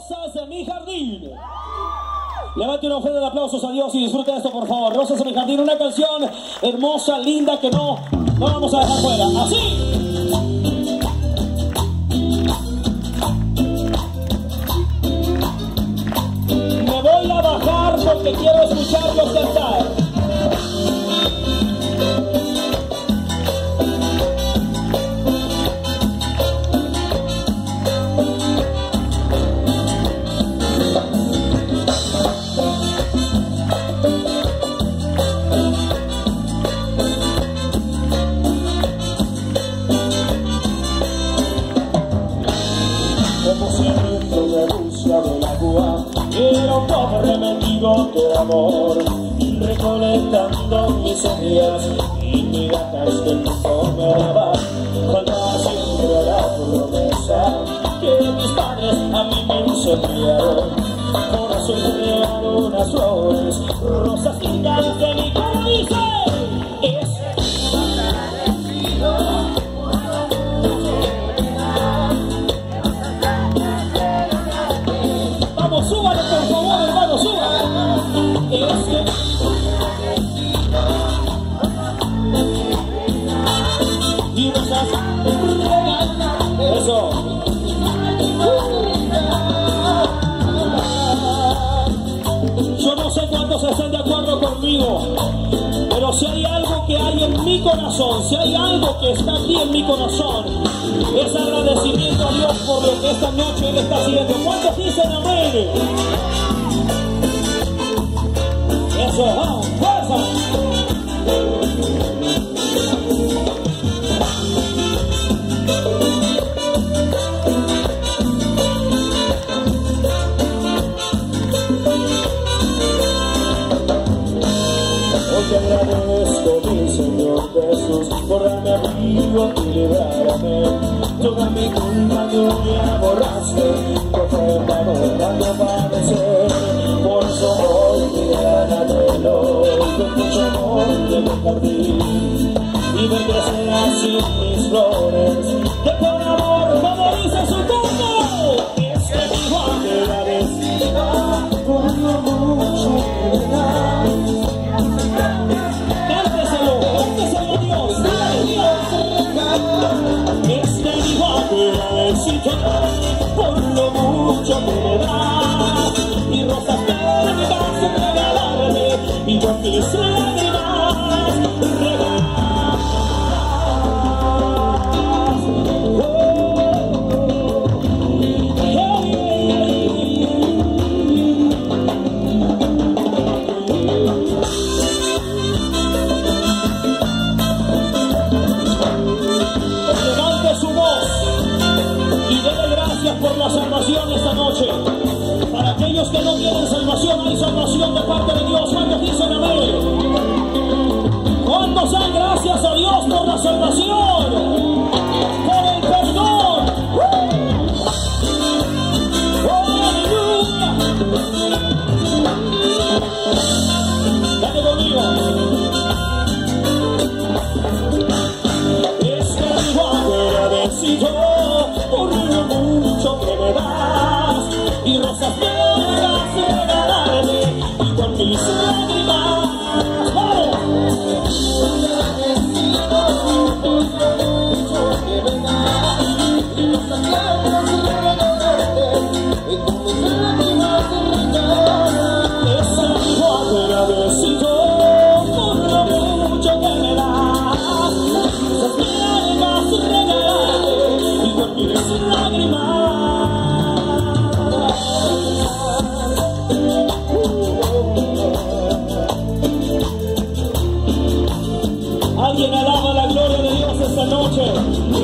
Rosas de mi jardín. Levante una ofrenda de aplausos a Dios y disfrute esto, por favor. Rosas de mi jardín, una canción hermosa, linda, que no vamos a dejar fuera. Así. Me voy a bajar porque quiero escucharlos cantar. Como siento de Rusia del agua, era un pobre mendigo de amor, recolectando miserias y migajas que el mundo me daba. Faltaba siempre la promesa que mis padres a mí me enseñaron. Por eso he creado unas flores, rosas lindas de mi corazón. Súbale, por favor, hermano, súbale. Y rosas. Eso. Yo no sé cuántos están de acuerdo conmigo, pero si hay algo que hay en mi corazón, si hay algo que está aquí en mi corazón, es agradecimiento a Dios por lo que esta noche Él está haciendo. ¿Cuántos dicen amén? Eso, vamos, fuerza. Hoy te agradezco, mi Señor Jesús, por darme abrigo y librarme. Toda mi culpa tú me borraste, por favor, dando padecer. Por eso hoy mi gran anhelo, con mucho amor de mi jardín, y me crecen así mis flores, que por amor como dice su canto. Es que vivo agradecido por lo mucho que me das. Cánteselo a Dios, dile Dios. Es que vivo agradecido por lo mucho que me das. Y rosas me vas a regalarme, y con mis lágrimas regalas. Levante su voz y dele gracias por la salvación esta noche. Para aquellos que no tienen salvación, hay salvación de parte de Dios. ¿Cuántos dicen amén? ¿Cuántos dan gracias a Dios por la salvación? Por el perdón. ¡Aleluya! Dale conmigo. Es que vivo agradecido por lo mucho que me das. Y rosas me vas a regalarme, y con mis lágrimas, ¡vamos! Agradecido por lo mucho que me das, y rosas me vas a regalarme, y con mis lágrimas regalas. Es algo agradecido por lo mucho que me das, y rosas me vas a regalarme, y con mis lágrimas. Alguien alaba la gloria de Dios esta noche.